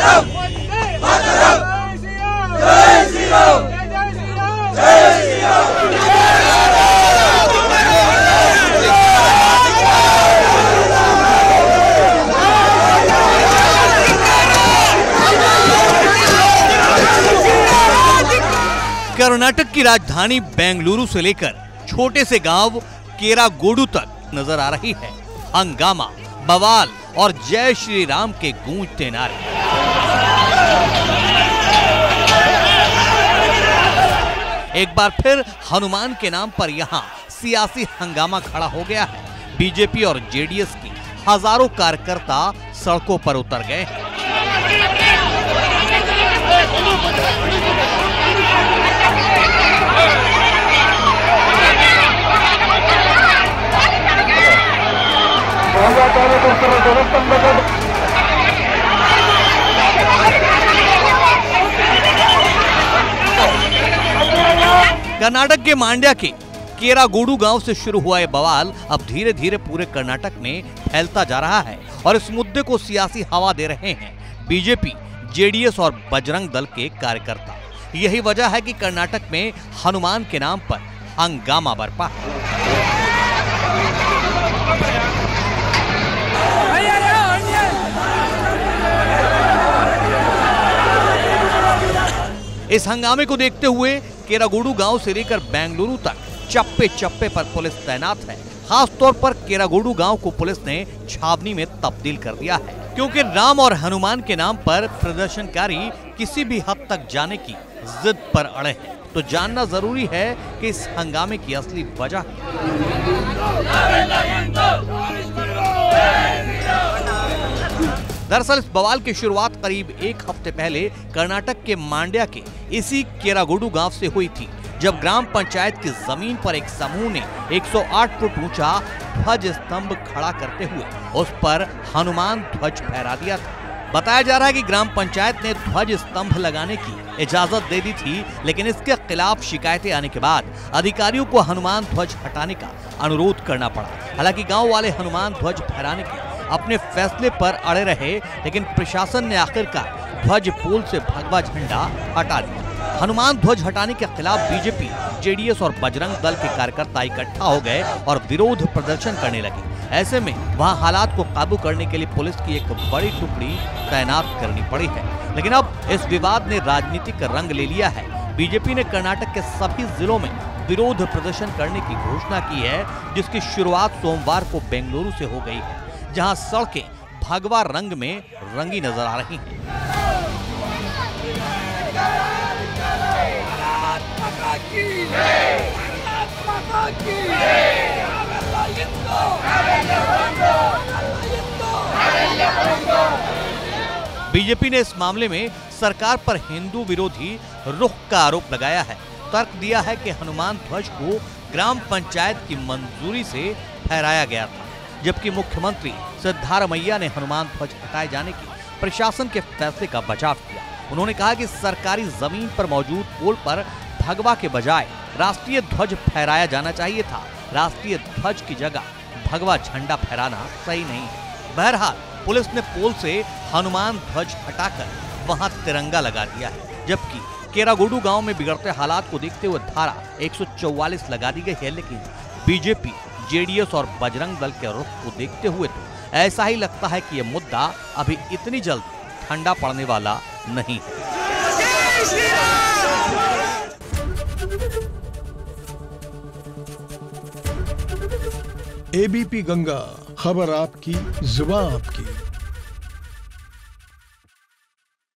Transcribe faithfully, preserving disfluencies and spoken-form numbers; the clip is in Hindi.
मातरम, मातरम, जय श्री राम, जय श्री राम। कर्नाटक की राजधानी बेंगलुरु से लेकर छोटे से गांव केरागोडू तक नजर आ रही है हंगामा, बवाल और जय श्री राम के गूंजते नारे। एक बार फिर हनुमान के नाम पर यहां सियासी हंगामा खड़ा हो गया है। बीजेपी और जेडीएस की हजारों कार्यकर्ता सड़कों पर उतर गए हैं। कर्नाटक के मांड्या के केरागोडू गांव से शुरू हुआ यह बवाल अब धीरे धीरे पूरे कर्नाटक में फैलता जा रहा है और इस मुद्दे को सियासी हवा दे रहे हैं बीजेपी, जेडीएस और बजरंग दल के कार्यकर्ता। यही वजह है कि कर्नाटक में हनुमान के नाम पर हंगामा बरपा है। इस हंगामे को देखते हुए केरागोडू गांव से लेकर बेंगलुरु तक चप्पे चप्पे पर पुलिस तैनात है। खास तौर पर केरागोडू गांव को पुलिस ने छावनी में तब्दील कर दिया है, क्योंकि राम और हनुमान के नाम पर प्रदर्शनकारी किसी भी हद तक जाने की जिद पर अड़े हैं। तो जानना जरूरी है कि इस हंगामे की असली वजह। दरअसल इस बवाल की शुरुआत करीब एक हफ्ते पहले कर्नाटक के मांड्या के इसी केरागोडू गांव से हुई थी, जब ग्राम पंचायत की जमीन पर एक समूह ने एक सौ आठ फुट ऊंचा ध्वज स्तंभ खड़ा करते हुए उस पर हनुमान ध्वज फहरा दिया था। बताया जा रहा है कि ग्राम पंचायत ने ध्वज स्तंभ लगाने की इजाजत दे दी थी, लेकिन इसके खिलाफ शिकायतें आने के बाद अधिकारियों को हनुमान ध्वज हटाने का अनुरोध करना पड़ा। हालांकि गांव वाले हनुमान ध्वज फहराने के अपने फैसले पर अड़े रहे, लेकिन प्रशासन ने आखिरकार ध्वज पोल से भगवा झंडा हटा दिया। हनुमान ध्वज हटाने के खिलाफ बीजेपी, जेडीएस और बजरंग दल के कार्यकर्ता इकट्ठा हो गए और विरोध प्रदर्शन करने लगे। ऐसे में वहां हालात को काबू करने के लिए पुलिस की एक बड़ी टुकड़ी तैनात करनी पड़ी है। लेकिन अब इस विवाद ने राजनीतिक रंग ले लिया है। बीजेपी ने कर्नाटक के सभी जिलों में विरोध प्रदर्शन करने की घोषणा की है, जिसकी शुरुआत सोमवार को बेंगलुरु से हो गई है, जहां सड़कें भगवा रंग में रंगी नजर आ रही हैं। बीजेपी ने इस मामले में सरकार पर हिंदू विरोधी रुख का आरोप लगाया है। तर्क दिया है कि हनुमान ध्वज को ग्राम पंचायत की मंजूरी से फहराया गया था, जबकि मुख्यमंत्री सिद्धारमैया ने हनुमान ध्वज हटाए जाने की प्रशासन के फैसले का बचाव किया। उन्होंने कहा कि सरकारी जमीन पर मौजूद पोल पर भगवा के बजाय राष्ट्रीय ध्वज फहराया जाना चाहिए था। राष्ट्रीय ध्वज की जगह भगवा झंडा फहराना सही नहीं है। बहरहाल पुलिस ने पोल से हनुमान ध्वज हटाकर वहां तिरंगा लगा दिया है, जबकि केरागोडू गांव में बिगड़ते हालात को देखते हुए धारा एक सौ चौवालीस लगा दी गई है। लेकिन बीजेपी, जेडीएस और बजरंग दल के रुख को देखते हुए तो ऐसा ही लगता है कि यह मुद्दा अभी इतनी जल्द ठंडा पड़ने वाला नहीं है। एबीपी गंगा, खबर आपकी, जुबान आपकी।